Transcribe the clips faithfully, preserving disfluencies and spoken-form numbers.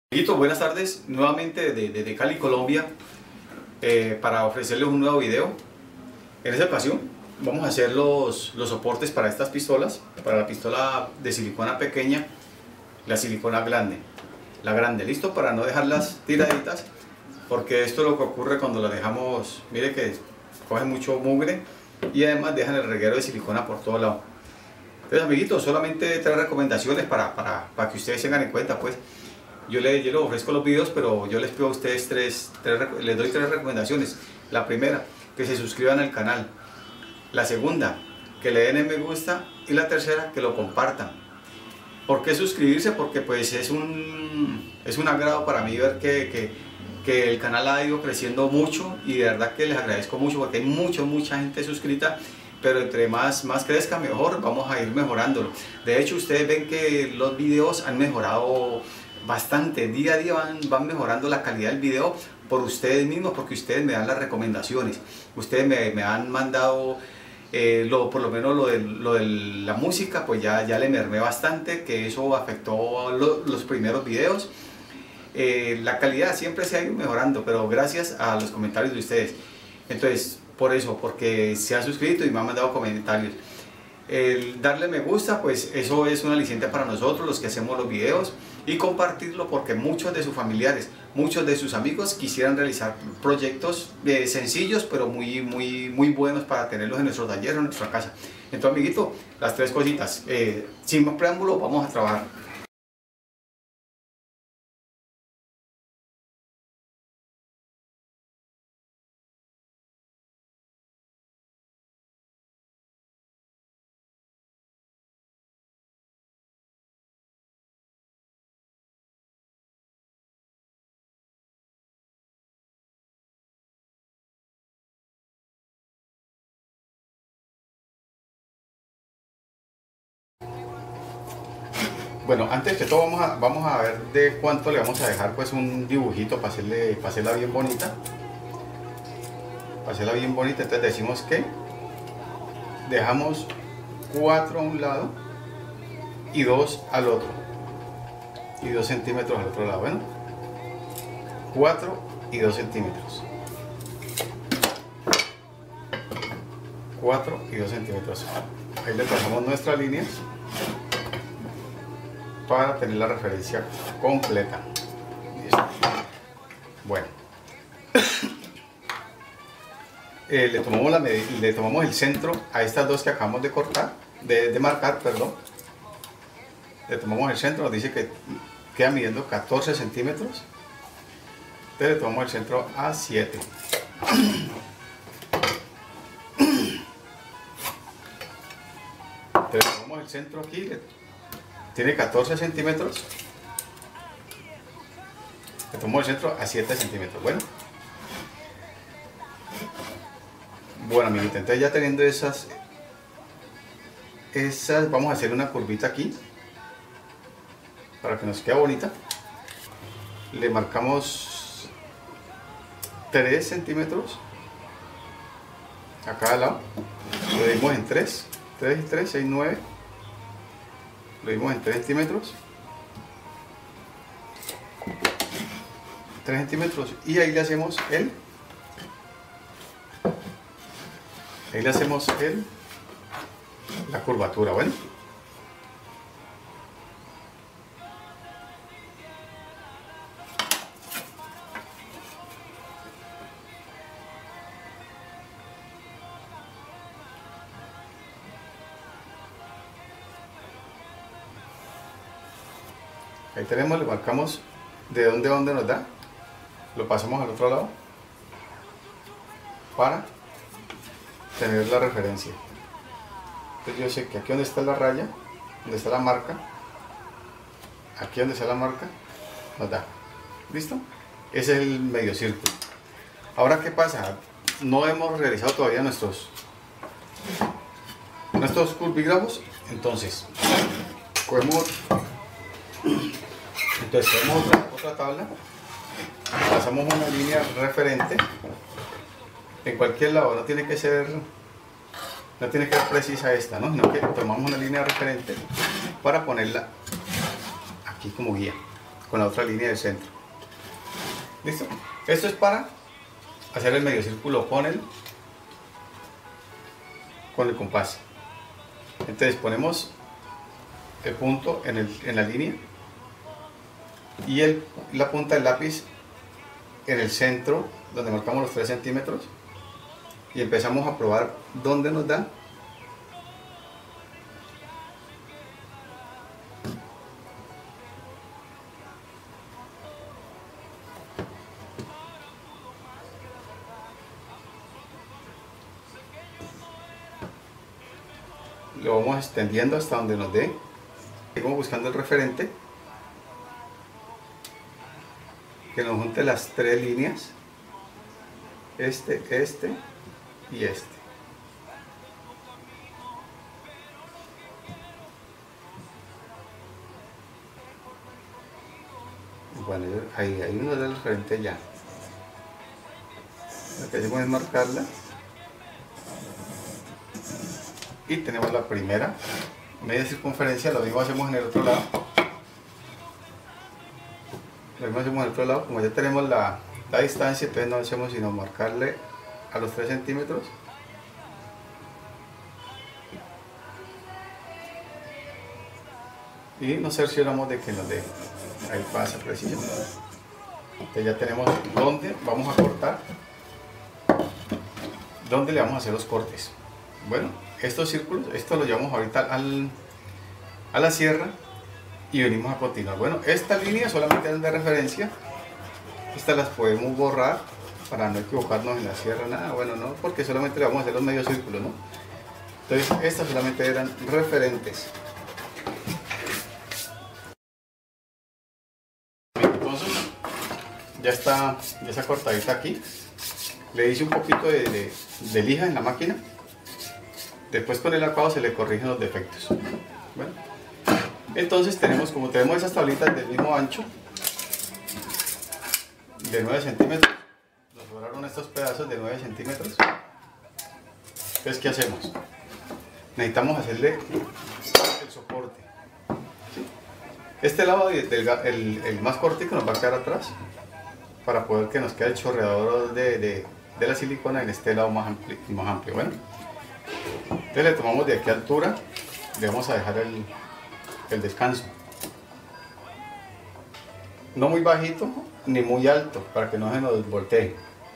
Amiguitos, buenas tardes, nuevamente desde, desde Cali, Colombia, eh, para ofrecerles un nuevo video. En esta ocasión vamos a hacer los, los soportes para estas pistolas, para la pistola de silicona pequeña, la silicona grande, la grande, listo, para no dejarlas tiraditas, porque esto es lo que ocurre cuando las dejamos, mire que coge mucho mugre y además dejan el reguero de silicona por todo lado. Entonces, amiguitos, solamente tres recomendaciones para, para, para que ustedes tengan en cuenta, pues. Yo les, yo les ofrezco los videos, pero yo les pido a ustedes tres, tres, les doy tres recomendaciones. La primera, que se suscriban al canal. La segunda, que le den el me gusta. Y la tercera, que lo compartan. ¿Por qué suscribirse? Porque pues es un, es un agrado para mí ver que, que, que el canal ha ido creciendo mucho. Y de verdad que les agradezco mucho porque hay mucha, mucha gente suscrita. Pero entre más, más crezca mejor, vamos a ir mejorándolo. De hecho, ustedes ven que los videos han mejorado bastante, día a día van, van mejorando la calidad del video por ustedes mismos, porque ustedes me dan las recomendaciones, ustedes me, me han mandado eh, lo, por lo menos lo de, lo de la música, pues ya, ya le mermé bastante, que eso afectó lo, los primeros videos. Eh, la calidad siempre se ha ido mejorando, pero gracias a los comentarios de ustedes. Entonces, por eso, porque se ha suscrito y me han mandado comentarios. El darle me gusta, pues eso es una aliciente para nosotros los que hacemos los videos, y compartirlo porque muchos de sus familiares, muchos de sus amigos quisieran realizar proyectos eh, sencillos pero muy, muy, muy buenos para tenerlos en nuestro taller o en nuestra casa. Entonces, amiguito, las tres cositas, eh, sin más preámbulo, vamos a trabajar. Bueno, antes que todo vamos a, vamos a ver de cuánto le vamos a dejar pues un dibujito para, hacerle, para hacerla bien bonita. Para hacerla bien bonita, entonces decimos que dejamos cuatro a un lado y dos al otro. Y dos centímetros al otro lado, bueno. cuatro y dos centímetros. cuatro y dos centímetros. Ahí le trazamos nuestras líneas para tener la referencia completa. Listo. Bueno, eh, le, tomamos la, le tomamos el centro a estas dos que acabamos de cortar, de, de marcar, perdón. Le tomamos el centro, nos dice que queda midiendo catorce centímetros. Entonces le tomamos el centro a siete. Entonces le tomamos el centro aquí. Tiene catorce centímetros, le tomo el centro a siete centímetros. Bueno, bueno, amiguita, entonces ya teniendo esas, esas, vamos a hacer una curvita aquí para que nos quede bonita. Le marcamos tres centímetros a cada lado, lo dimos en tres, tres y tres, seis, nueve. Lo dimos en tres centímetros, tres centímetros, y ahí le hacemos el, ahí le hacemos el, la curvatura. Bueno, ahí tenemos, le marcamos de dónde a dónde nos da, lo pasamos al otro lado para tener la referencia. Entonces yo sé que aquí donde está la raya, donde está la marca, aquí donde está la marca, nos da. ¿Listo? Ese es el medio círculo. Ahora, ¿qué pasa? No hemos realizado todavía nuestros, nuestros curvígrafos, entonces cogemos Entonces tenemos otra, otra tabla, pasamos una línea referente en cualquier lado, no tiene que ser, no tiene que ser precisa esta, ¿no? Sino que tomamos una línea referente para ponerla aquí como guía. con la otra línea del centro. ¿Listo? Esto es para hacer el medio círculo con el, con el compás. Entonces ponemos el punto en, el, en la línea y el, la punta del lápiz en el centro donde marcamos los tres centímetros y empezamos a probar dónde nos da. Lo vamos extendiendo hasta donde nos dé. Seguimos buscando el referente que nos junte las tres líneas, este, este y este. Bueno, ahí, ahí nos da el referente ya. Lo que hacemos es marcarla. Y tenemos la primera media circunferencia, lo mismo hacemos en el otro lado. Lo mismo hacemos en el otro lado, como ya tenemos la, la distancia, entonces no hacemos sino marcarle a los tres centímetros. Y nos cercioramos de que nos dé. Ahí pasa preciso. Entonces ya tenemos dónde vamos a cortar, dónde le vamos a hacer los cortes. Bueno, estos círculos, esto lo llevamos ahorita al, a la sierra y venimos a continuar. Bueno, esta línea solamente es de referencia, estas las podemos borrar para no equivocarnos en la sierra, nada, bueno, no, porque solamente le vamos a hacer los medios círculos, ¿no? Entonces, estas solamente eran referentes. Entonces, ya está, ya está cortadita aquí. Le hice un poquito de, de, de lija en la máquina. Después con el acabado se le corrigen los defectos. Bueno, entonces tenemos, como tenemos esas tablitas del mismo ancho, de nueve centímetros, nos sobraron estos pedazos de nueve centímetros. Entonces, ¿qué hacemos? Necesitamos hacerle el soporte. ¿Sí? Este lado, del, el, el más cortico, nos va a quedar atrás para poder que nos quede el chorreador de, de, de la silicona en este lado más amplio. Más amplio. Bueno, entonces le tomamos de aquí a altura, le vamos a dejar el, el descanso. No muy bajito ni muy alto para que no se nos voltee.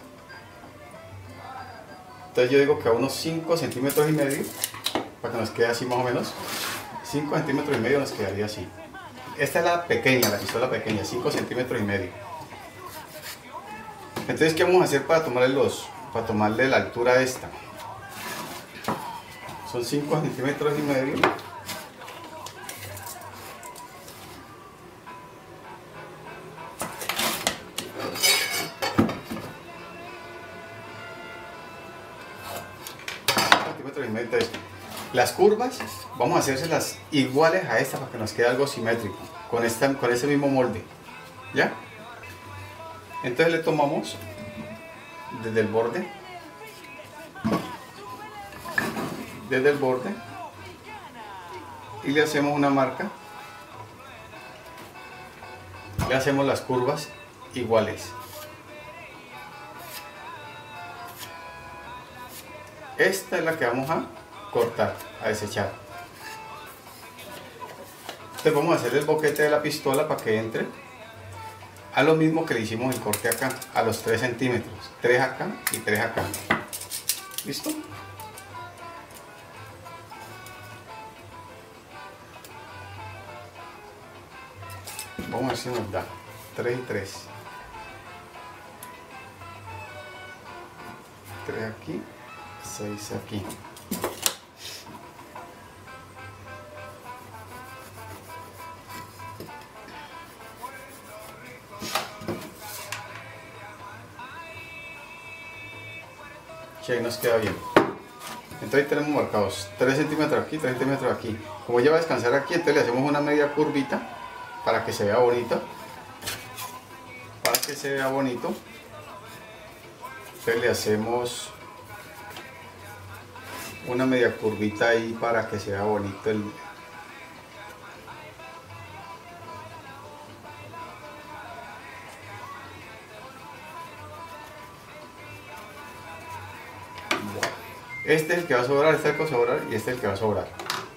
Entonces yo digo que a unos cinco centímetros y medio, para que nos quede así más o menos. cinco centímetros y medio nos quedaría así. Esta es la pequeña, la pistola pequeña, cinco centímetros y medio. Entonces, ¿qué vamos a hacer para tomarle, los, para tomarle la altura de esta? Son cinco centímetros y medio. centímetros y medio. Entonces, las curvas vamos a hacérselas iguales a esta para que nos quede algo simétrico con, esta, con ese mismo molde. ¿Ya? Entonces le tomamos desde el borde, desde el borde y le hacemos una marca, le hacemos las curvas iguales. Esta es la que vamos a cortar, a desechar. Entonces vamos a hacer el boquete de la pistola para que entre a lo mismo que le hicimos el corte acá, a los tres centímetros, tres acá y tres acá. ¿Listo? Vamos a ver si nos da tres y tres. tres aquí, seis aquí. Sí, ahí nos queda bien. Entonces tenemos marcados tres centímetros aquí, tres centímetros aquí. Como ella va a descansar aquí, entonces le hacemos una media curvita para que se vea bonito. Para que se vea bonito. Entonces le hacemos una media curvita ahí para que se vea bonito el, Este es el que va a sobrar, este es el que va a sobrar y este es el que va a sobrar.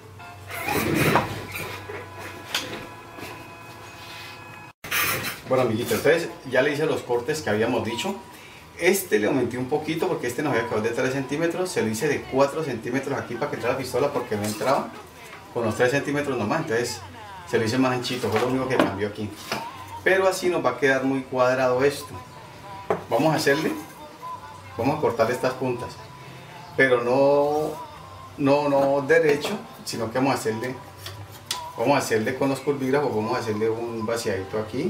Bueno, amiguitos, entonces ya le hice los cortes que habíamos dicho. Este le aumenté un poquito porque este nos había quedado de tres centímetros. Se lo hice de cuatro centímetros aquí para que entrara la pistola porque no entraba con los tres centímetros nomás. Entonces se lo hice más anchito, fue lo único que cambió aquí. Pero así nos va a quedar muy cuadrado esto. Vamos a hacerle, vamos a cortar estas puntas. Pero no, no, no derecho, sino que vamos a hacerle, vamos a hacerle con los curvígrafos, vamos a hacerle un vaciadito aquí.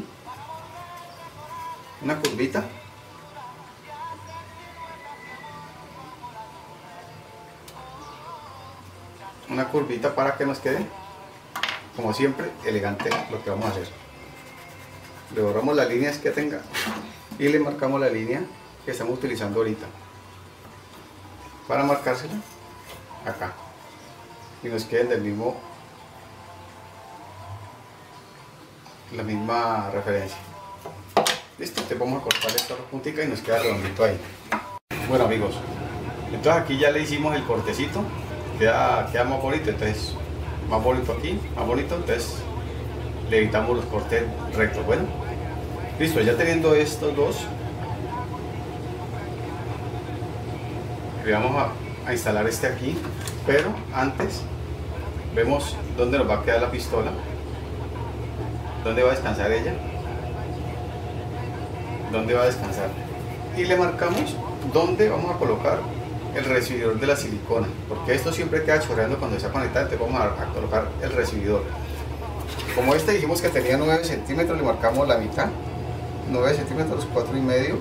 Una curvita. Una curvita para que nos quede, como siempre, elegante lo que vamos a hacer. Le borramos las líneas que tenga y le marcamos la línea que estamos utilizando ahorita para marcársela acá y nos queden del mismo, la misma referencia. Listo, entonces vamos a cortar esta puntica y nos queda redondito ahí. Bueno, amigos, entonces aquí ya le hicimos el cortecito. Queda, queda más bonito, entonces más bonito aquí, más bonito, entonces le evitamos los cortes rectos. Bueno, listo, ya teniendo estos dos, le vamos a, a instalar este aquí, pero antes vemos dónde nos va a quedar la pistola, dónde va a descansar ella, dónde va a descansar, y le marcamos dónde vamos a colocar el recibidor de la silicona, porque esto siempre queda chorreando cuando está conectado. Entonces vamos a, a colocar el recibidor. Como este dijimos que tenía nueve centímetros, le marcamos la mitad, nueve centímetros, cuatro y medio,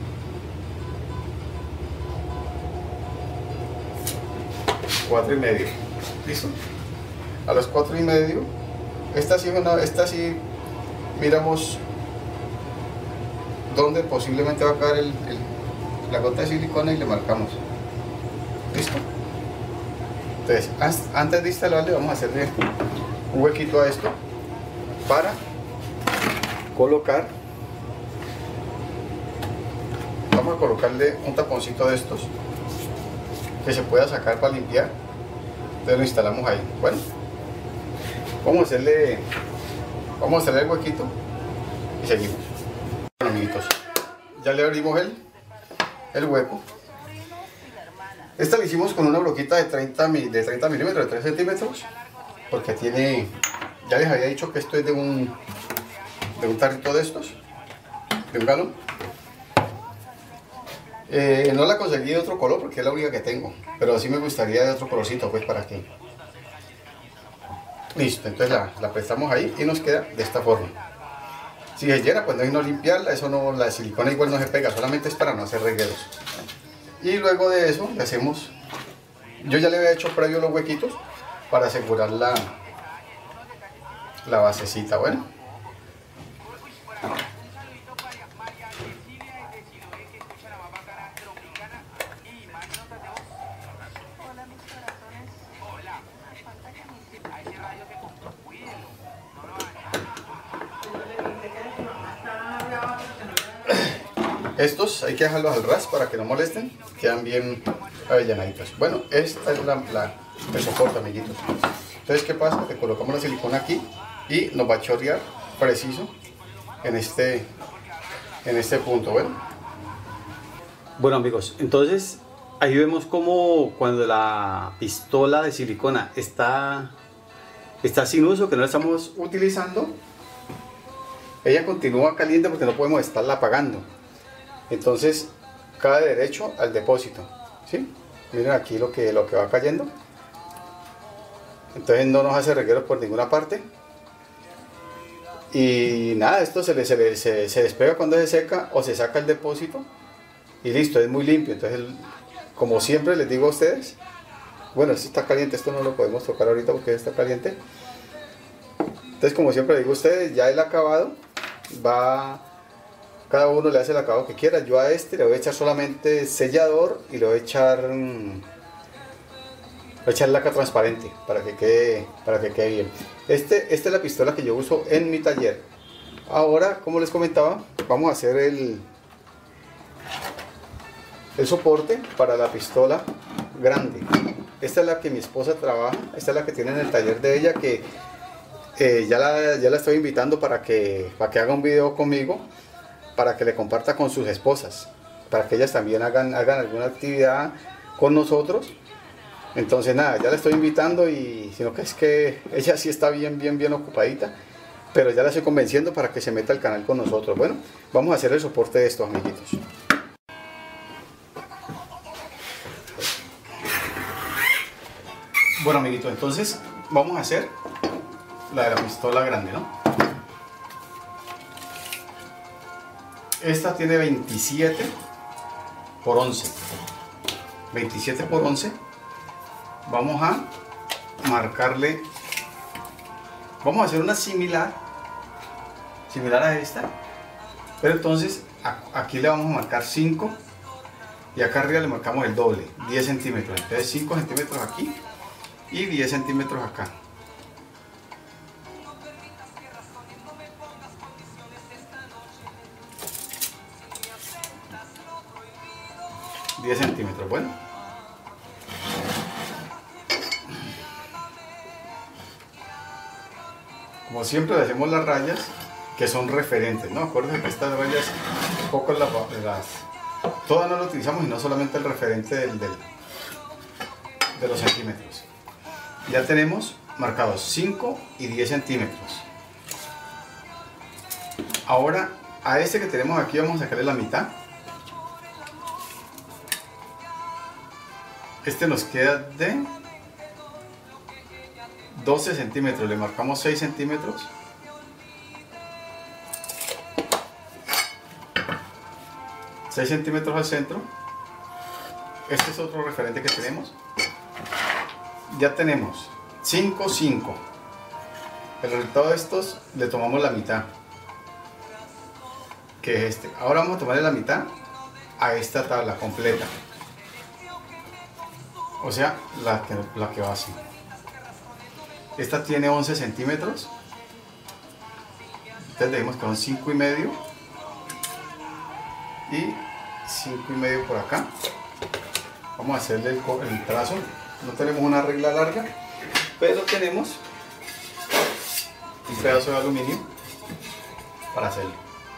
cuatro y medio, listo. A los cuatro y medio, esta sí, una, esta sí miramos dónde posiblemente va a caer el, el, la gota de silicona y le marcamos. Listo. Entonces, antes de instalarle, vamos a hacerle un huequito a esto para colocar, vamos a colocarle un taponcito de estos que se pueda sacar para limpiar. Entonces lo instalamos ahí. Bueno, vamos a hacerle, vamos a hacerle el huequito y seguimos. Bueno, amiguitos, ya le abrimos el, el hueco. Esta la hicimos con una broquita de treinta milímetros, de tres centímetros, porque tiene, ya les había dicho que esto es de un, de un tarrito de estos, de un galón. Eh, no la conseguí de otro color porque es la única que tengo, pero sí me gustaría de otro colorcito, pues para que. Listo, entonces la, la prestamos ahí y nos queda de esta forma. Si se llena, pues no hay no limpiarla, eso no, la silicona igual no se pega, solamente es para no hacer regueros. Y luego de eso le hacemos, yo ya le había hecho previo los huequitos para asegurar la, la basecita. Bueno, estos hay que dejarlos al ras para que no molesten, quedan bien avellanaditos. Bueno, esta es la, la, el soporte, amiguitos. Entonces, ¿qué pasa? Le colocamos la silicona aquí y nos va a chorrear preciso en este, en este punto. Bueno, bueno amigos, entonces ahí vemos como cuando la pistola de silicona está, está sin uso, que no la estamos utilizando, ella continúa caliente porque no podemos estarla apagando. Entonces cae derecho al depósito, ¿sí? Miren aquí lo que, lo que va cayendo. Entonces no nos hace regueros por ninguna parte. Y nada, esto se, le, se, le, se, se despega cuando se seca o se saca el depósito. Y listo, es muy limpio. Entonces, como siempre les digo a ustedes, bueno, esto está caliente, esto no lo podemos tocar ahorita porque está caliente. Entonces, como siempre les digo a ustedes, ya el acabado va... Cada uno le hace el acabado que quiera. Yo a este le voy a echar solamente sellador y le voy a echar, mmm, voy a echar laca transparente para que quede, para que quede bien. Este, esta es la pistola que yo uso en mi taller. Ahora, como les comentaba, vamos a hacer el, el soporte para la pistola grande. Esta es la que mi esposa trabaja, esta es la que tiene en el taller de ella, que eh, ya, la, ya la estoy invitando para que, para que haga un video conmigo, para que le comparta con sus esposas, para que ellas también hagan, hagan alguna actividad con nosotros. Entonces nada, ya la estoy invitando, y sino que es que ella sí está bien, bien, bien ocupadita, pero ya la estoy convenciendo para que se meta al canal con nosotros. Bueno, vamos a hacer el soporte de estos, amiguitos. Bueno, amiguitos, entonces vamos a hacer la de la pistola grande, ¿no? Esta tiene veintisiete por once. veintisiete por once. Vamos a marcarle, vamos a hacer una similar, similar a esta, pero entonces aquí le vamos a marcar cinco y acá arriba le marcamos el doble, diez centímetros. Entonces cinco centímetros aquí y diez centímetros acá. diez centímetros, bueno. Como siempre le hacemos las rayas que son referentes, ¿no? Acuérdense que estas rayas, poco las, las todas no las utilizamos, sino solamente el referente del, del, de los centímetros. Ya tenemos marcados cinco y diez centímetros. Ahora a este que tenemos aquí vamos a sacarle la mitad. Este nos queda de doce centímetros, le marcamos seis centímetros. seis centímetros al centro. Este es otro referente que tenemos. Ya tenemos cinco, cinco. El resultado de estos le tomamos la mitad, que es este. Ahora vamos a tomarle la mitad a esta tabla completa. O sea, la que, la que va así. Esta tiene once centímetros. Entonces decimos que son cinco y medio. Y cinco y medio por acá. Vamos a hacerle el, el trazo. No tenemos una regla larga, pero tenemos un pedazo de aluminio para hacerlo.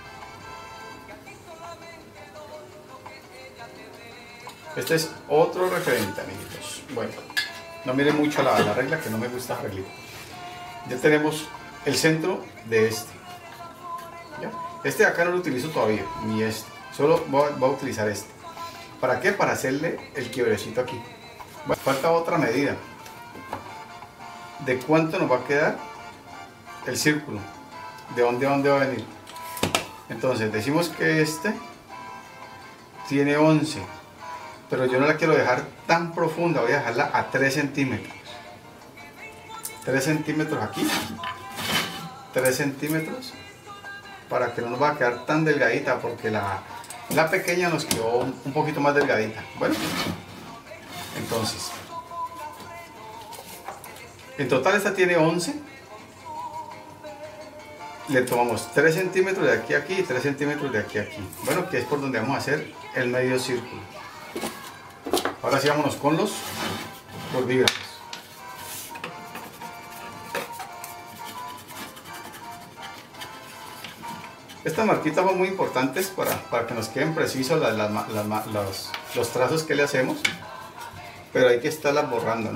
Este es otro referente, amiguitos. Bueno, no miren mucho la, la regla, que no me gusta la regla. Ya tenemos el centro de este. ¿Ya? Este de acá no lo utilizo todavía, ni este. Solo voy a, voy a utilizar este. ¿Para qué? Para hacerle el quiebrecito aquí. Bueno, falta otra medida. ¿De cuánto nos va a quedar el círculo? ¿De dónde a dónde va a venir? Entonces decimos que este tiene once. Pero yo no la quiero dejar tan profunda, voy a dejarla a tres centímetros. tres centímetros aquí, tres centímetros, para que no nos va a quedar tan delgadita, porque la, la pequeña nos quedó un, un poquito más delgadita. Bueno, entonces, en total esta tiene once. Le tomamos tres centímetros de aquí a aquí y tres centímetros de aquí a aquí. Bueno, que es por donde vamos a hacer el medio círculo. Ahora sí, vámonos con los bolígrafos. Estas marquitas son muy importantes para, para que nos queden precisos las, las, las, los, los trazos que le hacemos, pero hay que estarlas borrando, ¿no?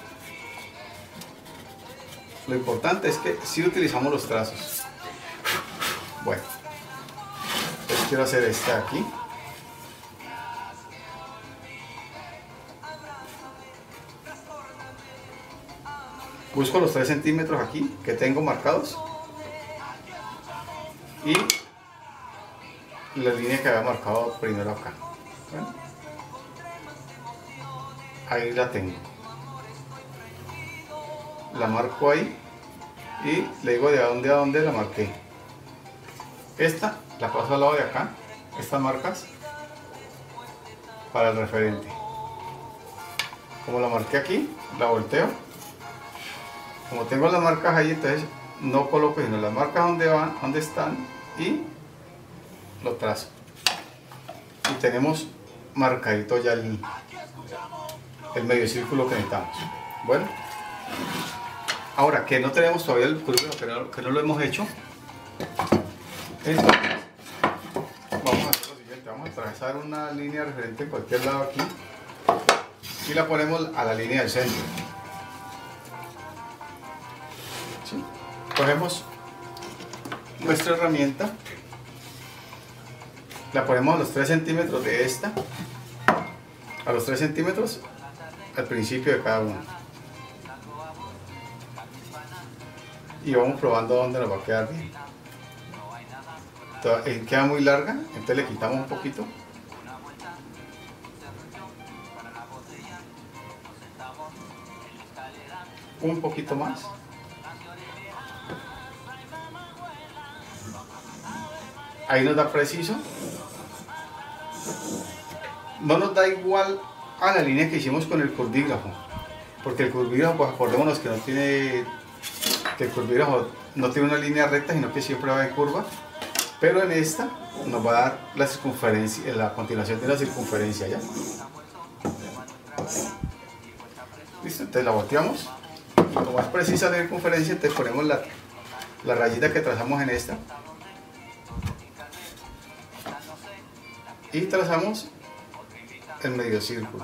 Lo importante es que sí utilizamos los trazos. Bueno, entonces quiero hacer este aquí. Busco los tres centímetros aquí que tengo marcados y la línea que había marcado primero acá. Bueno, ahí la tengo. La marco ahí y le digo de a dónde a dónde la marqué. Esta la paso al lado de acá, estas marcas, para el referente. Como la marqué aquí, la volteo. Como tengo las marcas ahí, entonces no coloco sino las marcas donde van, donde están, y lo trazo. Y tenemos marcadito ya el, el medio círculo que necesitamos. Bueno, ahora que no tenemos todavía el curvígrafo, que no, que no lo hemos hecho, entonces vamos a hacer lo siguiente: vamos a trazar una línea referente en cualquier lado aquí y la ponemos a la línea del centro. ¿Sí? Cogemos nuestra herramienta, la ponemos a los tres centímetros de esta, a los tres centímetros al principio de cada uno, y vamos probando dónde nos va a quedar bien. Entonces, queda muy larga, entonces le quitamos un poquito. Un poquito más. Ahí nos da preciso. No nos da igual a la línea que hicimos con el curvígrafo, porque el curvígrafo, pues acordémonos que no tiene, que el curvígrafo no tiene una línea recta, sino que siempre va en curva. Pero en esta nos va a dar la circunferencia, la continuación de la circunferencia, ¿ya? Listo, entonces la volteamos. Lo más precisa de la circunferencia, entonces ponemos la, la rayita que trazamos en esta y trazamos el medio círculo.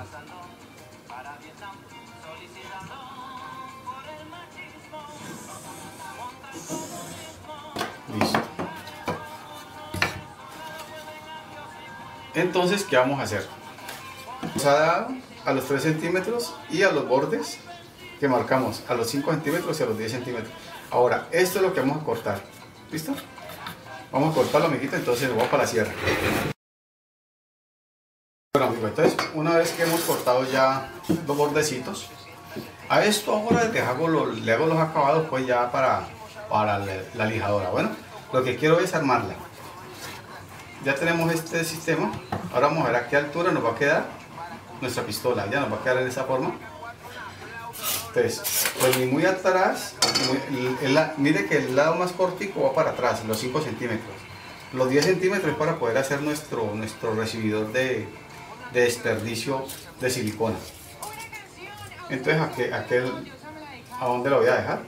Listo. Entonces, ¿qué vamos a hacer? Nos ha dado a los tres centímetros y a los bordes que marcamos, a los cinco centímetros y a los diez centímetros. Ahora, esto es lo que vamos a cortar. ¿Listo? Vamos a cortarlo, amiguita, entonces vamos para la sierra. Bueno, amigo, entonces, una vez que hemos cortado ya los bordecitos, a esto ahora le hago los, le hago los acabados pues ya para, para la, la lijadora. Bueno, lo que quiero es armarla. Ya tenemos este sistema. Ahora vamos a ver a qué altura nos va a quedar nuestra pistola. Ya nos va a quedar en esa forma. Entonces, pues ni muy atrás, muy, el, el, mire que el lado más cortico va para atrás, los cinco centímetros. Los diez centímetros es para poder hacer nuestro, nuestro recibidor de, de desperdicio de silicona. Entonces, aquel, aquel, ¿a dónde lo voy a dejar?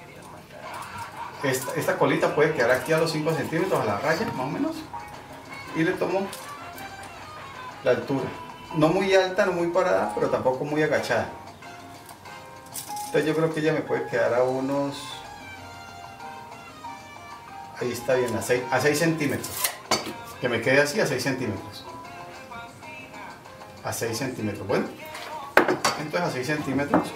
Esta, esta colita puede quedar aquí a los cinco centímetros, a la raya, más o menos. Y le tomo la altura. No muy alta, no muy parada, pero tampoco muy agachada. Entonces yo creo que ella me puede quedar a unos... Ahí está bien, a seis, a seis centímetros. Que me quede así a seis centímetros. A seis centímetros. Bueno, entonces a seis centímetros.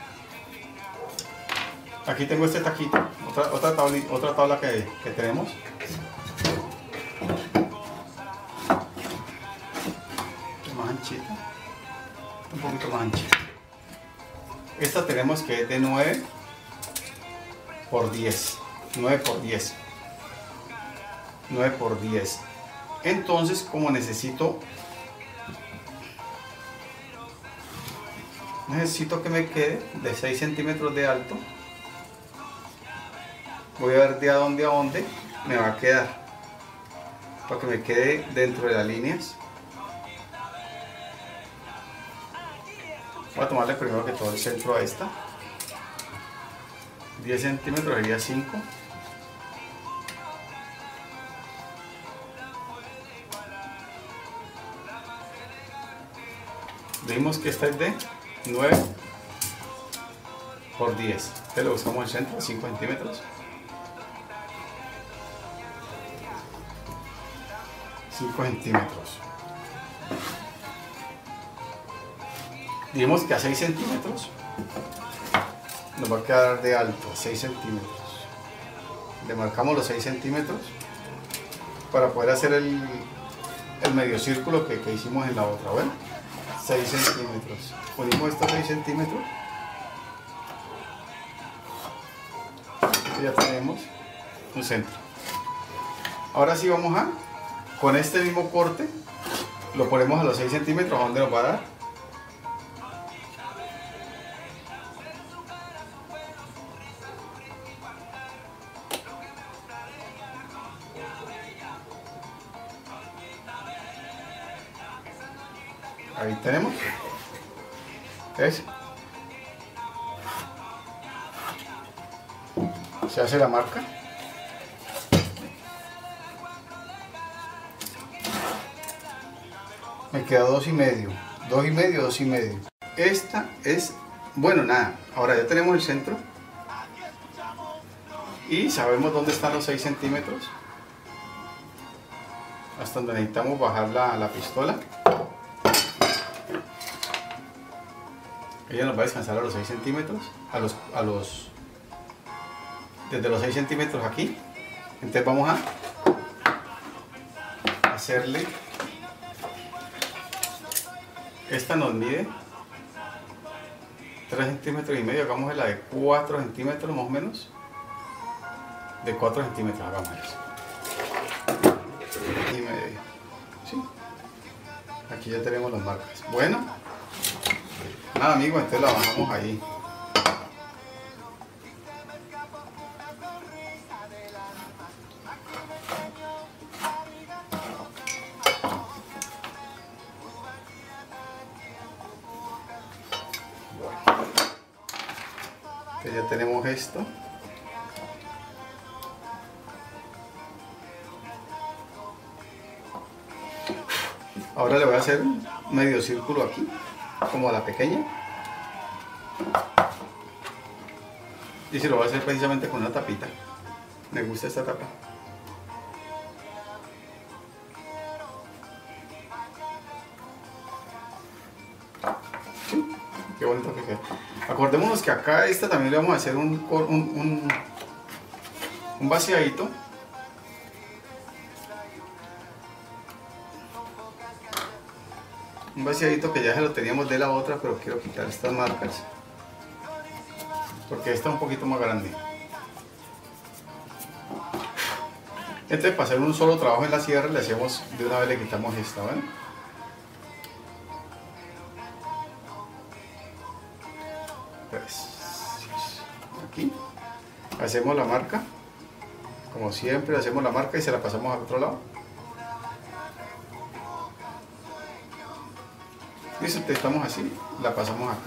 Aquí tengo este taquito. Otra, otra, tabla, otra tabla que, que tenemos. Más anchita. Un poquito más anchita. Esta tenemos que es de nueve por diez. nueve por diez. nueve por diez. Entonces, como necesito necesito que me quede de seis centímetros de alto, voy a ver de a dónde a dónde me va a quedar para que me quede dentro de las líneas. Voy a tomarle primero que todo el centro a esta. diez centímetros sería cinco. Vimos que esta es de nueve por diez. Entonces le buscamos el centro, cinco centímetros. cinco centímetros. Dijimos que a seis centímetros nos va a quedar de alto, seis centímetros. Le marcamos los seis centímetros para poder hacer el, el medio círculo que, que hicimos en la otra. Bueno, seis centímetros. Ponemos estos seis centímetros. Y ya tenemos un centro. Ahora sí vamos a, con este mismo corte, lo ponemos a los seis centímetros, ¿a dónde nos va a dar? Ahí tenemos. ¿Ves? Se hace la marca. Me queda dos y medio, dos y medio, dos y medio. Esta es, bueno, nada, ahora ya tenemos el centro y sabemos dónde están los seis centímetros, hasta donde necesitamos bajar la, la pistola. Ella nos va a descansar a los seis centímetros, a los, a los, desde los seis centímetros aquí. Entonces vamos a hacerle, esta nos mide tres centímetros y medio, hagamos la de cuatro centímetros más o menos, de cuatro centímetros hagamos eso. Y medio, ¿sí? Aquí ya tenemos las marcas. Bueno, nada amigos, entonces la bajamos ahí. Que ya tenemos esto. Ahora le voy a hacer un medio círculo aquí, como a la pequeña. Y se lo voy a hacer precisamente con una tapita. Me gusta esta tapa. Sí, qué bonito que queda. Acordémonos que acá a esta también le vamos a hacer un, un, un, un vaciadito. Un vaciadito que ya se lo teníamos de la otra, pero quiero quitar estas marcas porque esta es un poquito más grande. Entonces, para hacer un solo trabajo en la sierra, le hacemos de una vez, le quitamos esta, ¿vale? Pues, aquí hacemos la marca, como siempre hacemos la marca y se la pasamos al otro lado. Listo, estamos así, la pasamos acá.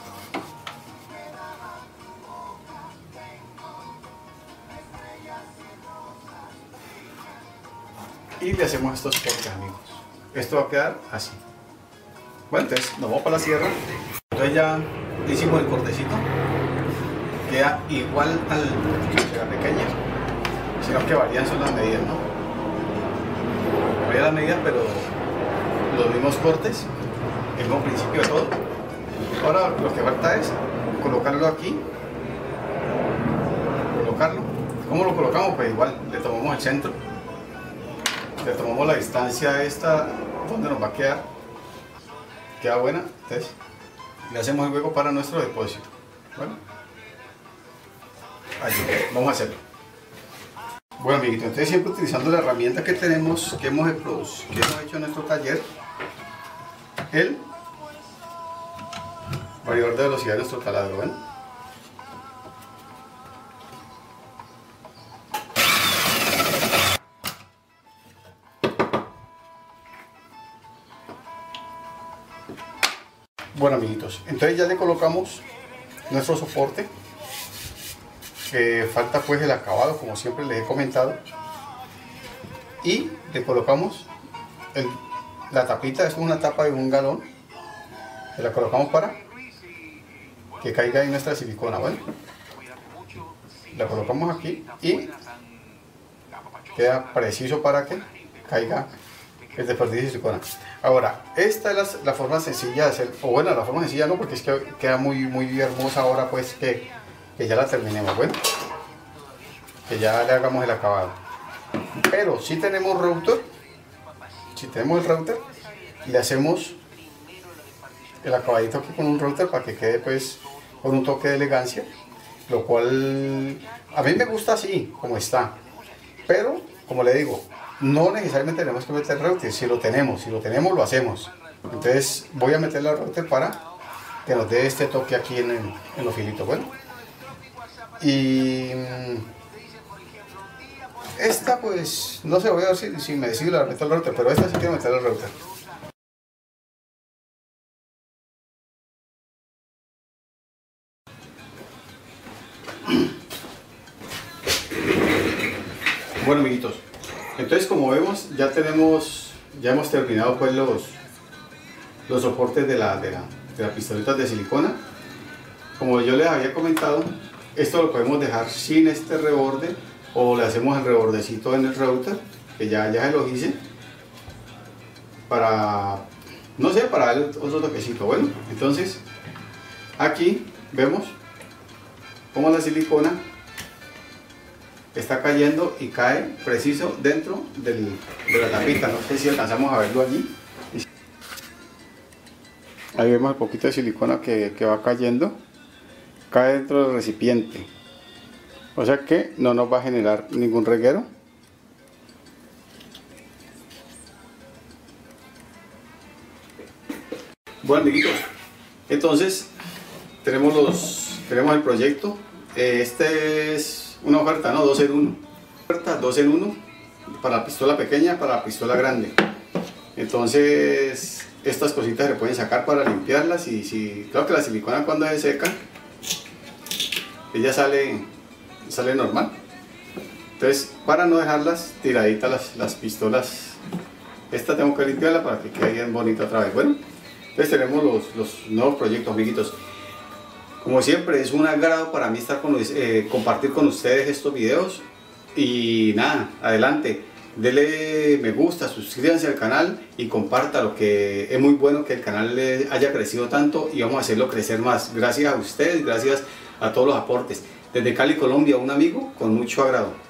Y le hacemos estos cortes, amigos. Esto va a quedar así. Bueno, entonces nos vamos para la sierra. Entonces ya hicimos el cortecito. Queda igual al de la pequeña, sino que varían son las medidas, ¿no? Varían las medidas, pero los mismos cortes, el mismo principio de todo. Ahora lo que falta es colocarlo aquí. Colocarlo. ¿Cómo lo colocamos? Pues igual, le tomamos el centro. Le tomamos la distancia esta, donde nos va a quedar. Queda buena. Entonces, le hacemos el hueco para nuestro depósito. Bueno, allí, vamos a hacerlo. Bueno, amiguitos, entonces siempre utilizando la herramienta que tenemos, que hemos, que hemos hecho en nuestro taller, el variador de velocidad de nuestro taladro, ¿ven? Bueno, amiguitos, entonces ya le colocamos nuestro soporte. Eh, falta pues el acabado, como siempre les he comentado, y le colocamos el, la tapita. Es una tapa de un galón, que la colocamos para que caiga en nuestra silicona, ¿vale? La colocamos aquí y queda preciso para que caiga el desperdicio de silicona. Ahora, esta es la, la forma sencilla de hacer, o bueno, la forma sencilla no, porque es que queda muy, muy hermosa ahora pues que, que ya la terminemos, bueno, que ya le hagamos el acabado. Pero si tenemos router, si tenemos el router, le hacemos el acabadito aquí con un router para que quede pues con un toque de elegancia, lo cual a mí me gusta así como está, pero como le digo, no necesariamente tenemos que meter router. Si lo tenemos, si lo tenemos lo hacemos. Entonces voy a meterle al router para que nos dé este toque aquí en, el, en los filitos, bueno. Y esta pues no sé, voy a ver si, si me decido la meto al router, pero esta sí quiero meterle al router. Bueno, amiguitos, entonces como vemos ya tenemos, ya hemos terminado pues los, los soportes de la, de la, de las pistolitas de silicona. Como yo les había comentado, esto lo podemos dejar sin este reborde o le hacemos el rebordecito en el router, que ya, ya se lo hice, para, no sé, para darle otro toquecito. Bueno, entonces aquí vemos cómo la silicona está cayendo y cae preciso dentro del, de la tapita. No sé si alcanzamos a verlo allí. Ahí vemos el poquito de silicona que, que va cayendo, cae dentro del recipiente, o sea que no nos va a generar ningún reguero. Bueno, amiguitos, entonces tenemos los tenemos el proyecto. Este es una oferta, ¿no? dos en uno. Oferta dos en uno para la pistola pequeña, para la pistola grande. Entonces estas cositas se pueden sacar para limpiarlas, y si, claro que la silicona cuando se seca ella sale sale normal. Entonces, para no dejarlas tiraditas las, las pistolas, esta tengo que limpiarla para que quede bien bonita otra vez. Bueno, entonces tenemos los, los nuevos proyectos, amiguitos. Como siempre, es un agrado para mí estar con eh, compartir con ustedes estos videos. Y nada, adelante, denle me gusta, suscríbanse al canal y compártalo, que es muy bueno que el canal haya crecido tanto y vamos a hacerlo crecer más. Gracias a ustedes, gracias a todos los aportes. Desde Cali, Colombia, un amigo con mucho agrado.